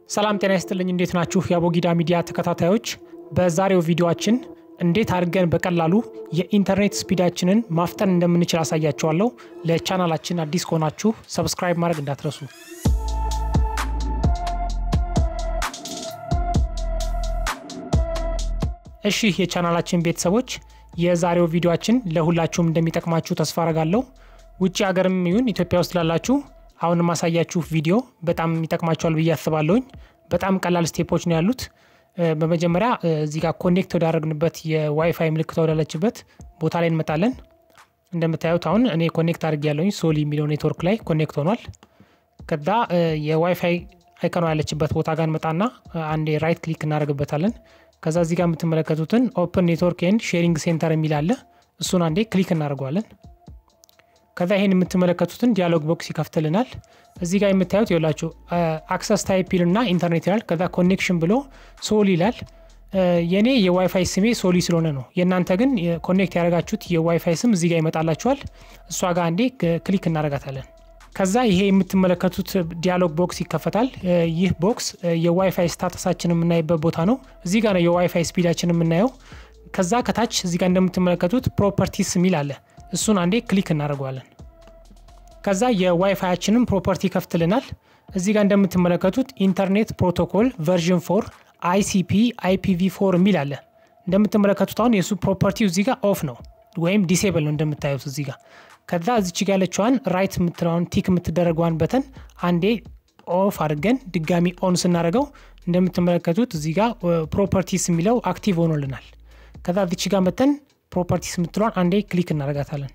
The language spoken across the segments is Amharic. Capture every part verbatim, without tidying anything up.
ሰላም ጤና ይስጥልኝ እንዴት ናችሁ ያቦጊዳ ሚዲያ ተከታታዮች በዛሬው ቪዲዮአችን እንዴት አድርገን በቀላሉ የኢንተርኔት ስፒዳችንን ማፍጠን እንደምንችል አሳያችኋለሁ ለቻናላችን አዲስ ከሆናችሁ ሰብስክራይብ ማድረግ እንዳትረሱ እሺ የቻናላችን ቤተሰቦች የዛሬው ቪዲዮአችን ለሁላችሁም እንደሚጠቅማችሁ ተስፋ አደርጋለሁ ውጪ ሀገርም ይሁን ኢትዮጵያ ውስጥ ላላችሁ አሁን ማሳያችሁ ቪዲዮ በጣም ይጠቅማችኋል ብዬ አስባለሁ በጣም ቀላል ስቴፖች ነው ያሉት በመጀመሪያ እዚህ ጋር ኮኔክት ወዳረግንበት የዋይፋይ ምልክት ወዳለችበት ቦታ ላይ እንመጣለን እንደምታዩት አሁን እኔ ኮኔክት አድርጌያለሁኝ ሶሊ ሚሊዮን ኔትወርክ ላይ ኮኔክት ሆኗል ከዛ የዋይፋይ አይኮን ያለችበት ቦታ ጋር እንመጣና አንዴ ራይት ክሊክ እናደርግበታለን ከዛ እዚህ ጋር የምትመለከቱትን ኦፕን ኔትወርክ ኤንድ ሼሪንግ ሴንተር የሚል አለ እሱን አንዴ ክሊክ እናደርጋለን ከዛ ይሄን የምትመለከቱትን ዲያሎግ ቦክስ ይከፍትልናል እዚህ ጋር የምታዩት ይላችሁ አክሰስ ታይፕ ይልና ኢንተርኔት ይላል ከዛ ኮኔክሽን ብሎ ሶሊ ይላል የኔ የዋይፋይ ስሜ ሶሊ ስለሆነ ነው የናንተ ግን ኮኔክት ያደርጋችሁት የዋይፋይ ስም እዚህ ጋር ይመጣላችኋል እሷ ጋር አንዴ ክሊክ እናደርጋታለን ከዛ ይሄ የምትመለከቱት ዲያሎግ ቦክስ ይከፈታል ይህ ቦክስ የዋይፋይ ስታተሳችንን የምናይበት ቦታ ነው እዚህ ጋር ነው የዋይፋይ ስፒዳችንን የምናየው ከዛ ከታች እዚህ ጋር እንደምትመለከቱት ፕሮፐርቲስ ሚል አለ እሱን አንዴ ክሊክ እናደርጋለን ከዛ የዋይፋያችንን ፕሮፐርቲ ከፍትልናል እዚህ ጋር እንደምትመለከቱት ኢንተርኔት ፕሮቶኮል ቨርዥን ፎር አይሲፒ አይፒቪ ፎር ሚል አለ እንደምትመለከቱት አሁን የሱ ፕሮፐርቲው እዚህ ጋር ኦፍ ነው ወይም ዲሴብል ነው እንደምታዩት እዚህ ጋር ከዛ እዚች ጋር ያለችዋን ራይት ምትራውን ቲክ ምትደረገዋን በተን አንዴ ኦፍ አድርገን ድጋሚ ኦን ስናደርገው እንደምትመለከቱት እዚህ ጋር ፕሮፐርቲስ የሚለው አክቲቭ ሆኖልናል ከዛ እዚች ጋር መተን ፕሮፐርቲስ ምትሏን አንዴ ክሊክ እናደርጋታለን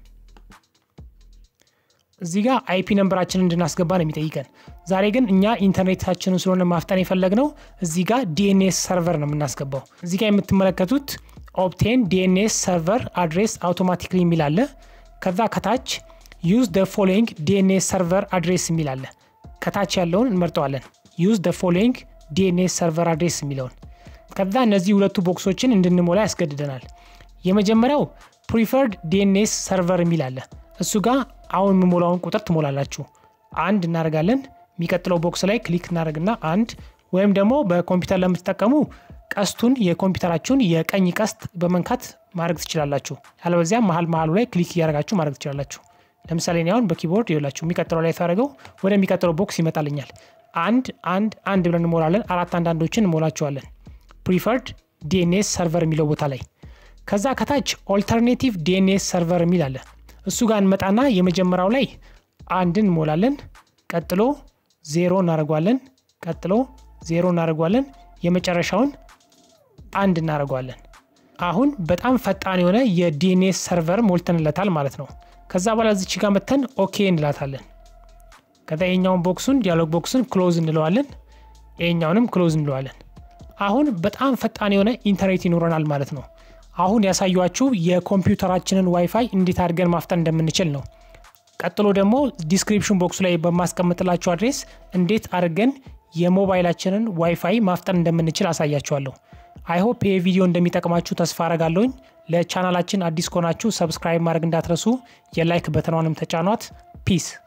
እዚህ ጋር አይፒ ነምበራችንን እንድናስገባ ነው የሚጠይቀን ዛሬ ግን እኛ ኢንተርኔታችንን ስለሆነ ማፍጠን የፈለግነው እዚህ ጋር ዲኤንኤስ ሰርቨር ነው የምናስገባው እዚህ ጋር የምትመለከቱት ኦብቴን ዲኤንኤስ ሰርቨር አድሬስ አውቶማቲክሊ የሚል አለ ከዛ ከታች ዩዝ ዘ ፎሎዊንግ ዲኤንኤስ ሰርቨር አድሬስ የሚል አለ ከታች ያለውን እንመርጠዋለን ዩዝ ዘ ፎሎዊንግ ዲኤንኤስ ሰርቨር አድሬስ የሚለውን ከዛ እነዚህ ሁለቱ ቦክሶችን እንድንሞላ ያስገድደናል የመጀመሪያው preferred ዲኤንኤስ ሰርቨር የሚል አለ እሱ ጋር አሁን የምሞላውን ቁጥር ትሞላላችሁ አንድ እናደርጋለን የሚቀጥለው ቦክስ ላይ ክሊክ እናደርግና አንድ ወይም ደግሞ በኮምፒውተር ለምትጠቀሙ ቀስቱን የኮምፒውተራችሁን የቀኝ ቀስት በመንካት ማድረግ ትችላላችሁ ያለበዚያ መሃል መሃሉ ላይ ክሊክ ያደርጋችሁ ማድረግ ትችላላችሁ ለምሳሌ እኔ አሁን በኪቦርድ ይላችሁ የሚቀጥለው ላይ ታረጋው ወደ የሚቀጥለው ቦክስ ይመጣልኛል አንድ አንድ አንድ ብለን እንሞላለን አራት አንድ አንዶችን እንሞላቸዋለን preferred ዲኤንኤስ ሰርቨር የሚለው ቦታ ላይ ከዛ ከታች ኦልተርኔቲቭ ዲኤንኤስ ሰርቨር የሚል አለ እሱ ጋር እንመጣና የመጀመሪያው ላይ አንድን እንሞላለን ቀጥሎ ዜሮ እናደርጋለን ቀጥሎ ዜሮ እናደርጋለን የመጨረሻውን አንድ እናደርጋለን አሁን በጣም ፈጣን የሆነ የዲኤንኤስ ሰርቨር ሞልተንለታል ማለት ነው ከዛ በኋላ እዚች ጋር መተን ኦኬ እንላታለን ከዛ የኛውን ቦክሱን ዲያሎግ ቦክሱን ክሎዝ እንለዋለን የኛውንም ክሎዝ እንለዋለን አሁን በጣም ፈጣን የሆነ ኢንተርኔት ይኖረናል ማለት ነው አሁን ያሳዩአችሁ የኮምፒውተራችንን ዋይፋይ እንዴት አድርገን ማፍጠን እንደምንችል ነው ቀጥሎ ደግሞ ዲስክሪፕሽን ቦክስ ላይ በማስቀምጥላችሁ አድሬስ እንዴት አድርገን የሞባይላችንን ዋይፋይ ማፍጠን እንደምንችል አሳያችኋለሁ አይ ሆፕ ይሄ ቪዲዮ እንደሚጠቅማችሁ ተስፋ አደርጋለሁ ለቻናላችን አዲስ ከሆናችሁ ሰብስክራይብ ማድረግ እንዳትረሱ የላይክ በተኗንም ተጫኗት ፒስ